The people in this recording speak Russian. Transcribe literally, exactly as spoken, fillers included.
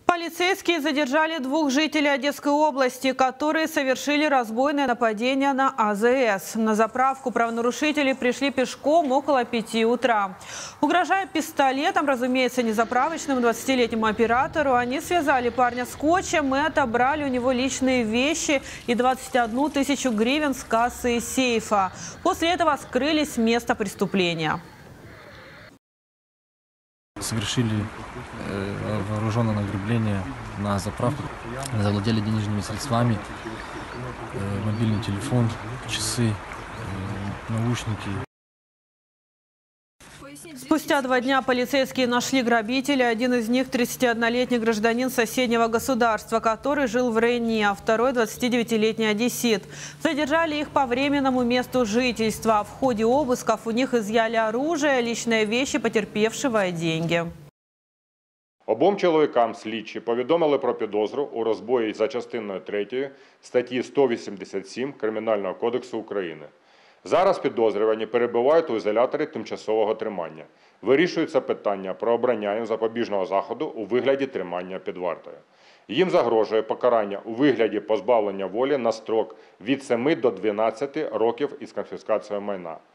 Полицейские задержали двух жителей Одесской области, которые совершили разбойное нападение на А Зэ Эс. На заправку правонарушители пришли пешком около пяти утра. Угрожая пистолетом, разумеется, незаправочному двадцатилетнему оператору, они связали парня скотчем и отобрали у него личные вещи и двадцать одну тысячу гривен с кассы и сейфа. После этого скрылись с места преступления. Совершили э, вооруженное ограбление на заправку, завладели денежными средствами, э, мобильный телефон, часы, э, наушники. Спустя два дня полицейские нашли грабителей. Один из них – тридцатиоднолетний гражданин соседнего государства, который жил в Рейне, а второй – двадцатидевятилетний одессит. Задержали их по временному месту жительства. В ходе обысков у них изъяли оружие, личные вещи потерпевшего и деньги. Обом чоловікам слідчі повідомили про підозру у розбої за частиною третьою статті сто вісімдесят сім Кримінального кодексу України. Зараз підозрювані перебувають у ізоляторі тимчасового тримання. Вирішується питання про обрання їм запобіжного заходу у вигляді тримання під вартою. Їм загрожує покарання у вигляді позбавлення волі на строк від семи до дванадцяти років із конфіскацією майна.